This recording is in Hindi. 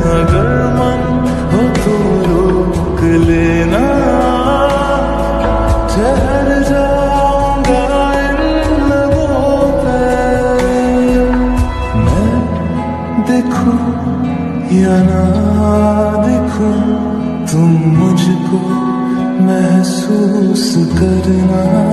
अगर मन हो तो रोक लेना, ठहर जाऊंगा इन लबों पे। मैं देखूं या ना देखूं, तुम मुझको महसूस करना।